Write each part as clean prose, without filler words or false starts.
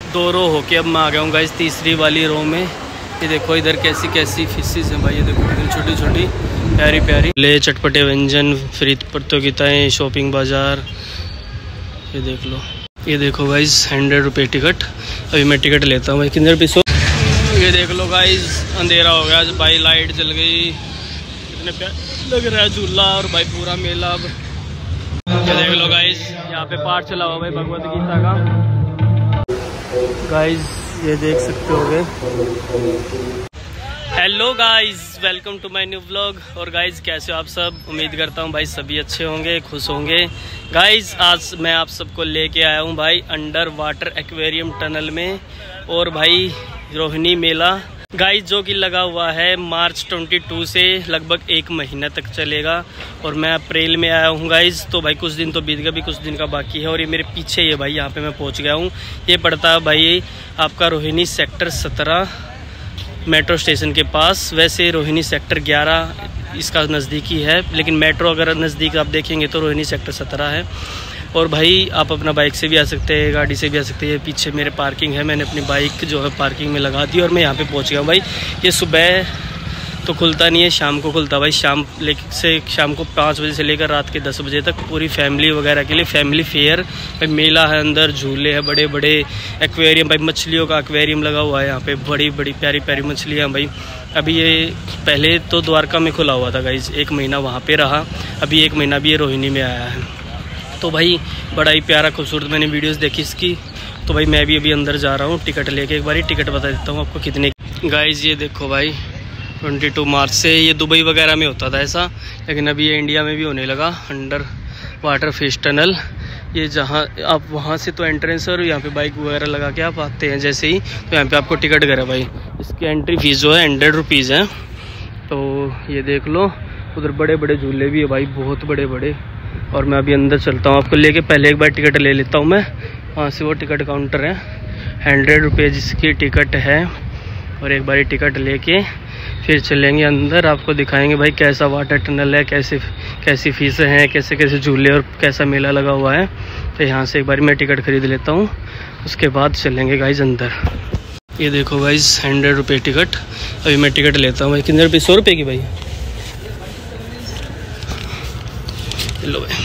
2 रो होके अब मैं आ गया हूँ गाइस तीसरी वाली रो में। ये देखो इधर कैसी कैसी फिशेस हैं भाई, ये देखो इधर छोटी छोटी प्यारी प्यारी। ले चटपटे व्यंजन, फ्रीद प्रतियोगिताएँ, शॉपिंग बाज़ार, ये देख लो। ये देखो गाइस 100 रुपये टिकट। अभी मैं टिकट लेता हूँ भाई, कितने रुपये सो। ये देख लो गाइस अंधेरा हो गया भाई, लाइट जल गई, कितने प्यार लग रहा है झूला और भाई पूरा मेला। अब ये देख लो गाइस यहाँ पे पाठ चला हुआ भाई भगवत गीता का। गाइस ये देख सकते होगे। Hello guys, welcome to my new vlog. और गाइस कैसे हो आप सब, उम्मीद करता हूँ भाई सभी अच्छे होंगे, खुश होंगे। गाइस आज मैं आप सबको लेके आया हूँ भाई अंडर वाटर एक्वेरियम टनल में, और भाई रोहिणी मेला गाइस जो कि लगा हुआ है मार्च 22 से लगभग 1 महीना तक चलेगा। और मैं अप्रैल में आया हूँ गाइस, तो भाई कुछ दिन तो बीत गया, भी कुछ दिन का बाकी है। और ये मेरे पीछे ही है भाई, यहाँ पे मैं पहुँच गया हूँ। ये पड़ता है भाई आपका रोहिणी सेक्टर 17 मेट्रो स्टेशन के पास। वैसे रोहिणी सेक्टर 11 इसका नज़दीकी है, लेकिन मेट्रो अगर नज़दीक आप देखेंगे तो रोहिणी सेक्टर 17 है। और भाई आप अपना बाइक से भी आ सकते हैं, गाड़ी से भी आ सकते हैं। पीछे मेरे पार्किंग है, मैंने अपनी बाइक जो है पार्किंग में लगा दी और मैं यहाँ पे पहुँच गया हूँ भाई। ये सुबह तो खुलता नहीं है, शाम को खुलता भाई। शाम को 5 बजे से लेकर रात के 10 बजे तक पूरी फैमिली वगैरह के लिए फैमिली फेयर भाई। मेला है, अंदर झूले हैं, बड़े बड़े एक्वेरियम भाई, मछलियों का एक्वेरियम लगा हुआ है यहाँ पे, बड़ी बड़ी प्यारी प्यारी मछलियाँ भाई। अभी ये पहले तो द्वारका में खुला हुआ था गाइज, 1 महीना वहाँ पे रहा, अभी 1 महीना भी ये रोहिणी में आया है। तो भाई बड़ा ही प्यारा खूबसूरत, मैंने वीडियोस देखी इसकी। तो भाई मैं भी अभी अंदर जा रहा हूँ टिकट लेके। एक बारी टिकट बता देता हूँ आपको कितने। गाइज ये देखो भाई 22 मार्च से ये दुबई वगैरह में होता था ऐसा, लेकिन अभी ये इंडिया में भी होने लगा अंडर वाटर फिश टनल। ये जहाँ आप वहाँ से तो एंट्रेंस और यहाँ पे बाइक वगैरह लगा के आप आते हैं जैसे ही, तो यहाँ पे आपको टिकट करा भाई। इसकी एंट्री फीस जो है 100 रुपीज़ है। तो ये देख लो उधर बड़े बड़े झूले भी है भाई, बहुत बड़े बड़े। और मैं अभी अंदर चलता हूँ आपको लेके, पहले एक बार टिकट ले लेता हूँ मैं। वहाँ से वो टिकट काउंटर है, 100 रुपये जिसकी टिकट है। और एक बारी टिकट लेके फिर चलेंगे अंदर, आपको दिखाएंगे भाई कैसा वाटर टनल है, कैसी फीसें हैं, कैसे कैसे झूले और कैसा मेला लगा हुआ है। तो यहाँ से एक बार मैं टिकट खरीद लेता हूँ, उसके बाद चलेंगे गाइज अंदर। ये देखो गाइज 100 रुपये टिकट। अभी मैं टिकट लेता हूँ भाई, कितने रुपये, 100 रुपये की भाई। लो भाई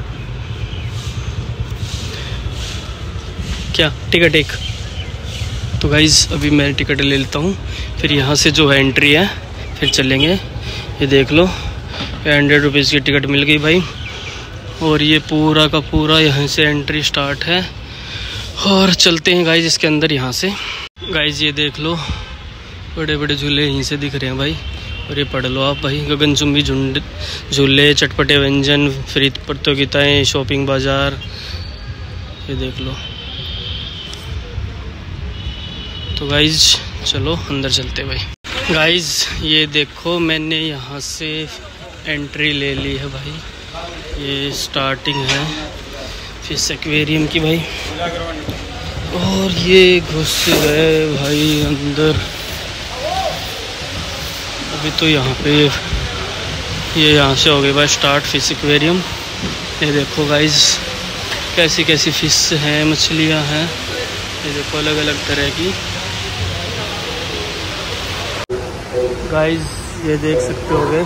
क्या टिकट एक। तो गाइज़ अभी मैं टिकट ले लेता हूँ, फिर यहाँ से जो है एंट्री है, फिर चलेंगे। ये देख लो 100 रुपीज़ की टिकट मिल गई भाई। और ये पूरा का पूरा यहाँ से एंट्री स्टार्ट है, और चलते हैं गाइज़ इसके अंदर यहाँ से। गाइज़ ये देख लो बड़े बड़े झूले यहीं से दिख रहे हैं भाई। और ये पढ़ लो आप भाई, गगनचुंबी झूले, चटपटे व्यंजन, फ्रीद प्रतियोगिताएँ, शॉपिंग बाज़ार, ये देख लो। तो गाइज चलो अंदर चलते भाई। गाइज ये देखो मैंने यहाँ से एंट्री ले ली है भाई, ये स्टार्टिंग है फिश एक्वेरियम की भाई। और ये घुस गए भाई अंदर। अभी तो यहाँ पे ये यहाँ से हो गई भाई स्टार्ट फिश एक्वेरियम। ये देखो गाइज कैसी कैसी फिश हैं, मछलियाँ हैं, ये देखो अलग अलग तरह की। गाइस ये देख सकते होगे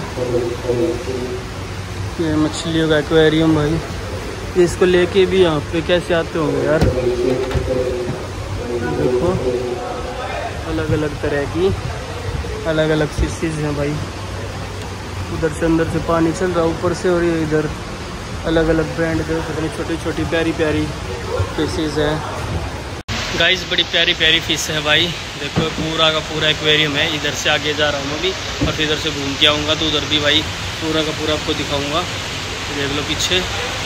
ये मछलियों का एक्वेरियम भाई। ये इसको लेके भी यहाँ पे कैसे आते होंगे यार, देखो अलग अलग तरह की अलग अलग फिशेज हैं भाई। उधर से अंदर से पानी चल रहा ऊपर से, और ये इधर अलग अलग ब्रांड के कितनी छोटी छोटी प्यारी प्यारी फिशेज हैं। गाइस बड़ी प्यारी प्यारी फिश है भाई, देखो पूरा का पूरा एक्वेरियम है। इधर से आगे जा रहा हूँ मैं भी, और फिर इधर से घूम के आऊँगा तो उधर भी भाई पूरा का पूरा आपको दिखाऊँगा। तो देख लो पीछे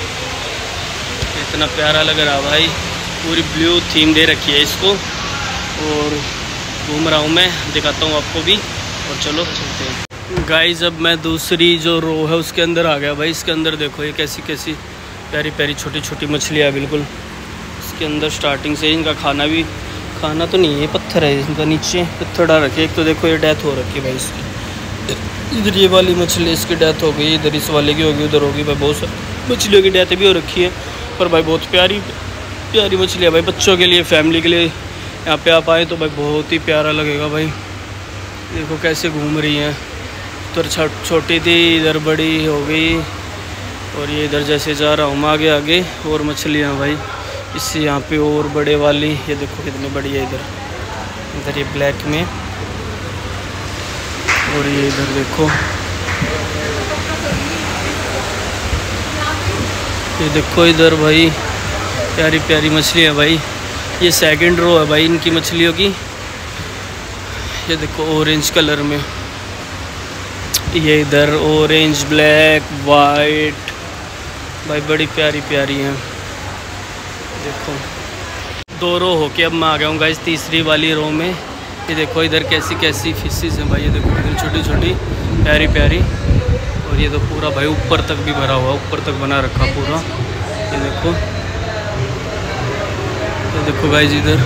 इतना प्यारा लग रहा भाई, पूरी ब्लू थीम दे रखी है इसको। और घूम रहा हूँ मैं, दिखाता हूँ आपको भी। और चलो चलते हैं गाइस। अब मैं दूसरी जो रो है उसके अंदर आ गया भाई। इसके अंदर देखो ये कैसी कैसी प्यारी प्यारी छोटी छोटी मछलियाँ बिल्कुल के अंदर स्टार्टिंग से। इनका खाना तो नहीं है, पत्थर है इनका, नीचे पत्थर डाल रखे। एक तो देखो ये डेथ हो रखी है भाई इसकी, इधर ये वाली मछली इसकी डेथ हो गई, इधर इस वाले की होगी, उधर होगी भाई। बहुत सारी मछलियों की डेथ भी हो रखी है, पर भाई बहुत प्यारी प्यारी मछली है भाई। बच्चों के लिए, फैमिली के लिए यहाँ पे आप आए तो भाई बहुत ही प्यारा लगेगा भाई। देखो कैसे घूम रही हैं, उधर छोटी थी इधर बड़ी हो गई, और ये इधर जैसे जा रहा हूँ आगे आगे और मछलियाँ भाई इससे यहाँ पे और बड़े वाली, ये देखो कितनी बड़ी है इधर ये ब्लैक में, और ये इधर देखो, ये देखो इधर भाई प्यारी प्यारी मछलियाँ भाई। ये सेकंड रो है भाई इनकी मछलियों की। ये देखो ऑरेंज कलर में, ये इधर ऑरेंज ब्लैक वाइट भाई बड़ी प्यारी प्यारी हैं। देखो 2 रो होके अब मैं आ गया हूँ गाइस तीसरी वाली रो में। ये देखो इधर कैसी कैसी फिशेस हैं भाई। ये देखो इधर छोटी छोटी प्यारी प्यारी, और ये तो पूरा भाई ऊपर तक भी भरा हुआ, ऊपर तक बना रखा पूरा। ये देखो गाइस इधर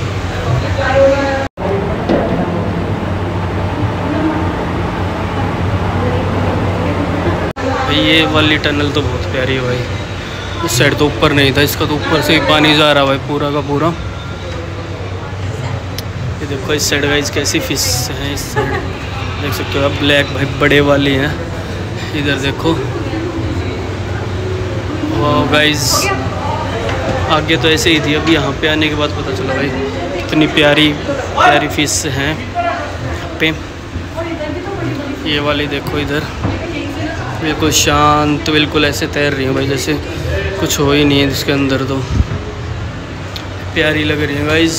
भाई ये वाली टनल तो बहुत प्यारी है भाई। इस साइड तो ऊपर नहीं था, इसका तो ऊपर से ही पानी जा रहा है भाई पूरा का पूरा। ये देखो इस साइड गाइस कैसी फिश हैं, इस साइड देख सकते हो आप, ब्लैक भाई बड़े वाली हैं। इधर देखो वाह गाइस, आगे तो ऐसे ही थी, अभी यहाँ पे आने के बाद पता चला भाई कितनी प्यारी प्यारी फिश हैं पे। ये वाली देखो इधर बिल्कुल शांत, बिल्कुल ऐसे तैर रही है भाई जैसे कुछ हो ही नहीं है इसके अंदर, तो प्यारी लग रही है गाइस।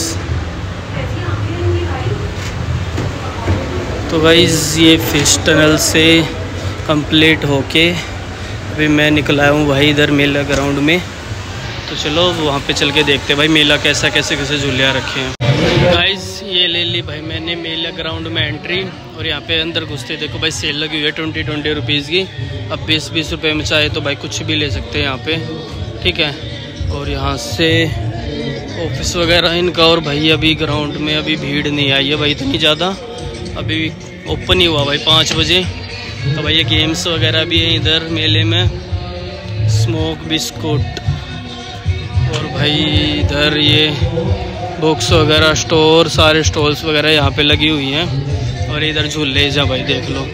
तो गाइस ये फिश टनल से कंप्लीट होके अभी मैं निकला हूँ भाई इधर मेला ग्राउंड में। तो चलो वहाँ पे चल के देखते हैं भाई मेला कैसा, कैसे कैसे झूलियाँ रखे हैं। गाइस ये ले ली भाई मैंने मेला ग्राउंड में एंट्री, और यहाँ पे अंदर घुसते देखो भाई सेल लगी हुई है 20 रुपीज़ की। अब 20 रुपये में चाहे तो भाई कुछ भी ले सकते हैं यहाँ पे, ठीक है। और यहाँ से ऑफिस वगैरह इनका, और भाई अभी ग्राउंड में अभी भीड़ नहीं आई है भाई इतनी ज़्यादा, अभी ओपन ही हुआ भाई 5 बजे। तो भाई ये गेम्स वगैरह भी हैं इधर मेले में, स्मोक बिस्कुट, और भाई इधर ये बुक्स वगैरह स्टोर, सारे स्टॉल्स वगैरह यहाँ पे लगी हुई हैं। और इधर झूले जा भाई देख लो,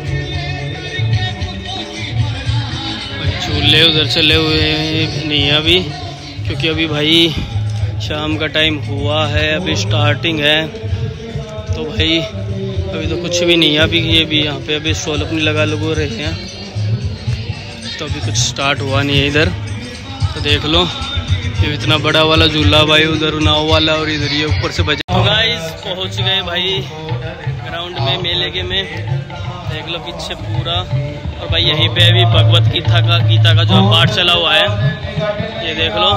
झूले उधर चले हुए नहीं है अभी, क्योंकि अभी भाई शाम का टाइम हुआ है, अभी स्टार्टिंग है। तो भाई अभी तो कुछ भी नहीं है अभी, ये भी यहाँ पे अभी स्टॉल अपनी लगा रहे हैं, तो अभी कुछ स्टार्ट हुआ नहीं है इधर। तो देख लो ये इतना बड़ा वाला झूला भाई, उधर नाव वाला, और इधर ये ऊपर से बजा। तो गाइस पहुँच गए भाई ग्राउंड में मेले के में, देख लो पीछे पूरा। और भाई यहीं पे अभी भगवत गीता का जो पाठ चला हुआ है, ये देख लो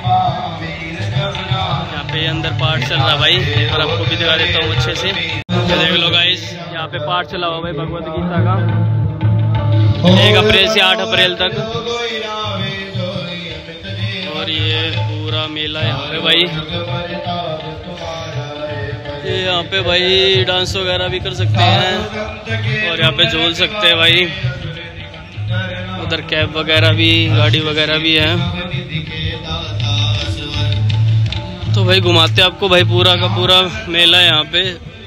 यहाँ पे अंदर पाठ चल रहा है भाई, और आपको भी दिखा देता हूँ अच्छे से। ये देख लो गाइस यहाँ पे पाठ चला हुआ भाई भगवत गीता का 1 अप्रैल से 8 अप्रैल तक। और ये पूरा मेला यहाँ पे भाई, ये यहाँ पे भाई डांस वगैरह भी कर सकते हैं, और यहाँ पे झूल सकते हैं भाई। उधर कैब वगैरह भी, गाड़ी वगैरह भी है। तो भाई घुमाते आपको भाई पूरा का पूरा मेला यहाँ पे।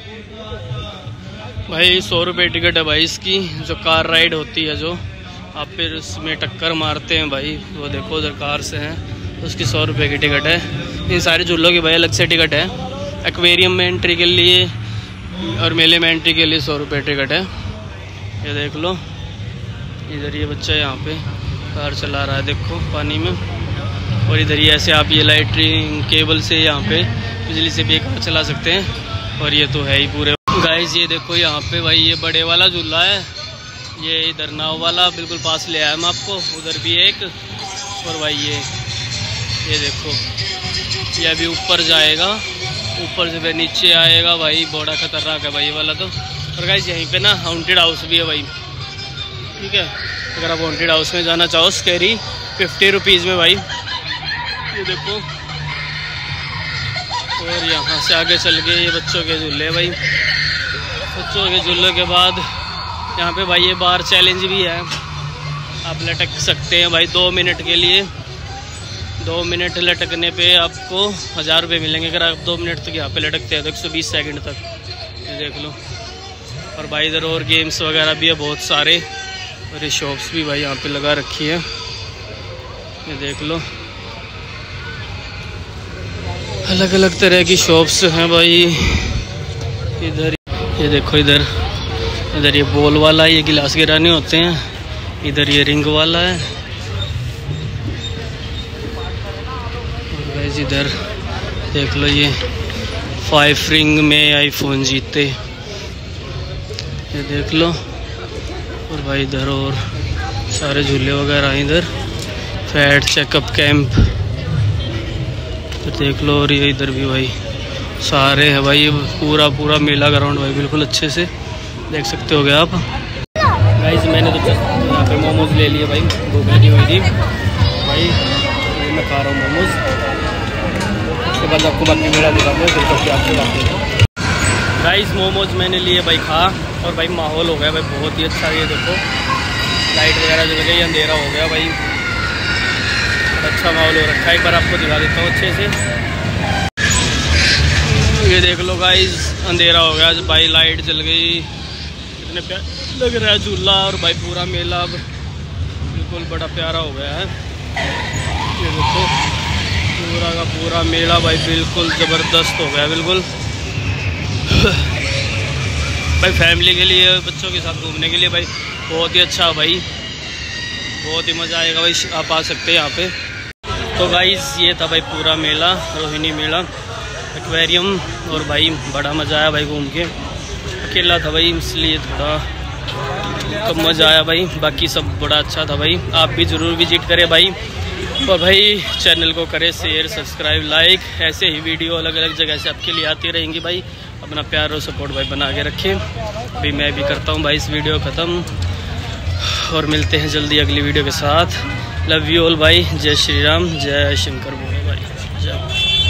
भाई 100 रुपये टिकट है भाई इसकी, जो कार राइड होती है, जो आप फिर उसमें टक्कर मारते हैं भाई, वो देखो उधर कार से हैं, उसकी 100 रुपये की टिकट है। इन सारे झूलों की भाई अलग से टिकट है। एक्वेरियम में एंट्री के लिए और मेले में एंट्री के लिए 100 रुपये टिकट है। ये देख लो इधर ये बच्चा यहाँ पे कार चला रहा है देखो पानी में, और इधर ही ऐसे आप ये लाइटिंग केबल से यहाँ पे बिजली से भी कार चला सकते हैं। और ये तो है ही पूरे गाइस, ये देखो यहाँ पे भाई ये बड़े वाला झूला है, ये इधर नाव वाला बिल्कुल पास ले आया मैं आपको, उधर भी एक। और भाई ये देखो ये अभी ऊपर जाएगा, ऊपर से फिर नीचे आएगा भाई, बड़ा खतरनाक है भाई ये वाला तो। और गाइस यहीं पे ना हॉन्टेड हाउस भी है भाई, ठीक है। अगर आप हॉन्टेड हाउस में जाना चाहो स्कैरी 50 रुपीज़ में भाई, ये देखो। और यहाँ से आगे चल के ये बच्चों के झूले भाई, बच्चों के झूले के बाद यहाँ पे भाई ये बार चैलेंज भी है, आप लटक सकते हैं भाई 2 मिनट के लिए, 2 मिनट लटकने पे आपको 1000 रुपये मिलेंगे। अगर आप 2 मिनट तक यहाँ पे लटकते हैं तो 120 सेकंड तक, ये देख लो। और भाई इधर और गेम्स वगैरह भी है बहुत सारे, और ये शॉप्स भी भाई यहाँ पे लगा रखी है, ये देख लो। अलग अलग तरह की शॉप्स हैं भाई इधर। ये देखो इधर ये बॉल वाला, ये गिलास गिराने होते हैं। इधर ये रिंग वाला है। और इधर देख लो, ये 5 रिंग में आईफोन जीते, ये देख लो। और भाई इधर और सारे झूले वगैरह हैं। इधर फैट चेकअप कैंप, तो देख लो। और ये इधर भी भाई सारे है भाई, पूरा मेला ग्राउंड भाई बिल्कुल अच्छे से देख सकते हो गए आप। गाइस मैंने तो यहाँ पे मोमोज ले लिए भाई, भूख लगी हुई थी भाई, मैं खा रहा हूँ मोमोज। उसके बाद आपको बाकी मेरा दिखाते हैं, फिर करके आपसे बात करते हैं। गाइस मोमोज मैंने लिए भाई खा, और भाई माहौल हो गया भाई बहुत ही अच्छा। ये देखो लाइट वगैरह जल गई, अंधेरा हो गया भाई, अच्छा माहौल हो रखा है। एक बार आपको दिखा देता हूँ अच्छे से, ये देख लो गाइस अंधेरा हो गया भाई, लाइट जल गई, कितने प्यारा लग रहा है झूला। और भाई पूरा मेला अब बिल्कुल बड़ा प्यारा हो गया है। ये देखो पूरा का पूरा मेला भाई बिल्कुल ज़बरदस्त हो गया बिल्कुल। भाई फैमिली के लिए, बच्चों के साथ घूमने के लिए भाई बहुत ही अच्छा भाई, बहुत ही मज़ा आएगा भाई। आप आ सकते हैं यहाँ पे। तो गाइस ये था भाई पूरा मेला, रोहिणी मेला एक्वेरियम, और भाई बड़ा मज़ा आया भाई घूम के। अकेला था भाई इसलिए थोड़ा कम मज़ा आया भाई, बाकी सब बड़ा अच्छा था भाई। आप भी ज़रूर विजिट करें भाई, और भाई चैनल को करें शेयर सब्सक्राइब लाइक। ऐसे ही वीडियो अलग अलग जगह से आपके लिए आती रहेंगी भाई। अपना प्यार और सपोर्ट भाई बना के रखें। अभी मैं भी करता हूँ भाई इस वीडियो ख़त्म, और मिलते हैं जल्दी अगली वीडियो के साथ। लव यू ऑल भाई, जय श्री राम, जय शंकर भोले भाई, जय।